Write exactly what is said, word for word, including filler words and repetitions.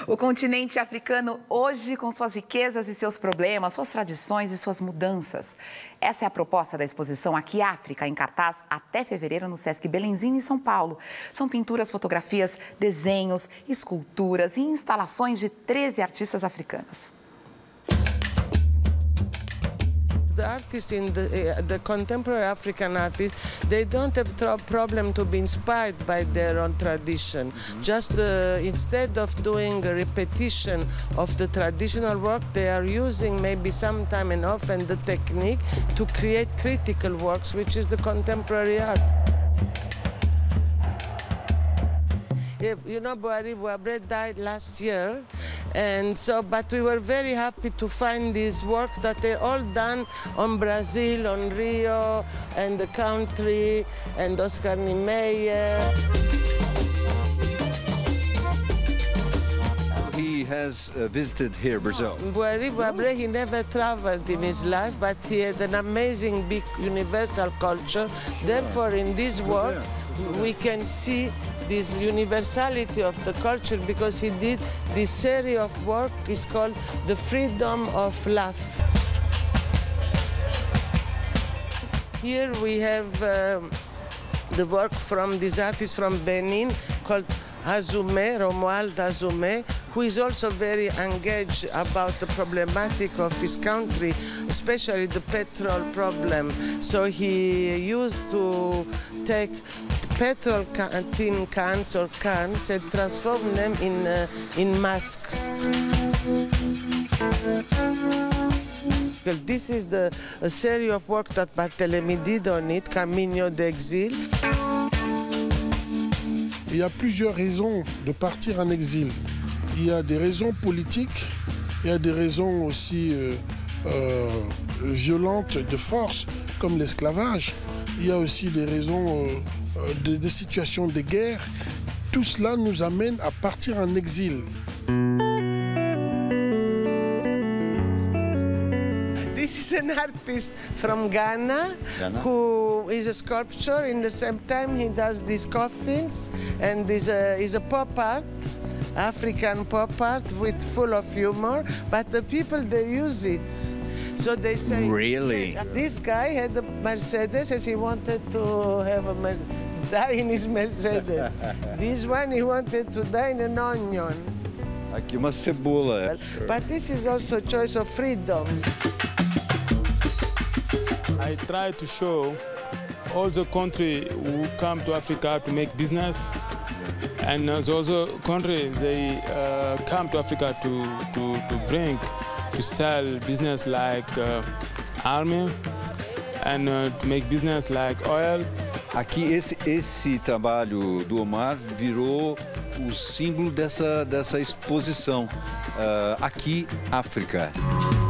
O continente africano hoje com suas riquezas e seus problemas, suas tradições e suas mudanças. Essa é a proposta da exposição Aqui África, em cartaz até fevereiro no Sesc Belenzinho, em São Paulo. São pinturas, fotografias, desenhos, esculturas e instalações de treze artistas africanas. The artists in the, uh, the contemporary African artists, they don't have a problem to be inspired by their own tradition. Mm-hmm. Just uh, instead of doing a repetition of the traditional work, they are using maybe sometime and often the technique to create critical works, which is the contemporary art. You know, Boiari Boabre died last year, and so, but we were very happy to find these works that they're all done on Brazil, on Rio, and the country, and Oscar Niemeyer. He has uh, visited here, Brazil. Boiari Boabre, he never traveled in his life, but he had an amazing big universal culture. Therefore, in this work, we can see this universality of the culture, because he did this series of work is called The Freedom of Laugh. Here we have um, the work from this artist from Benin called Azume, Romuald Azume, who is also very engaged about the problematic of his country, especially the petrol problem. So he used to take petrol can, tin cans or cans and transform them in, uh, in masks. This is the a series of work that Barthélemy did on it, Camino d'Exil. Il y a plusieurs raisons de partir en exil. Il y a des raisons politiques, il y a des raisons aussi euh, euh, violentes de force, comme l'esclavage. Il y a aussi des raisons euh, de, des situations de guerre. Tout cela nous amène à partir en exil. This is an artist from Ghana, Ghana who is a sculptor. In the same time, he does these coffins, and is a, is a pop art, African pop art with full of humor. But the people, they use it. So they say, really? This guy had a Mercedes, as he wanted to have a Mer die in his Mercedes. This one, he wanted to die in an onion. Aqui uma cebola. But this is also a choice of freedom. I try to show all the country who come to Africa to make business, and those countries they uh, come to Africa to, to, to bring, to sell business like uh, army, and uh, to make business like oil. Aqui esse, esse trabalho do Omar virou o símbolo dessa, dessa exposição. Uh, Aqui África.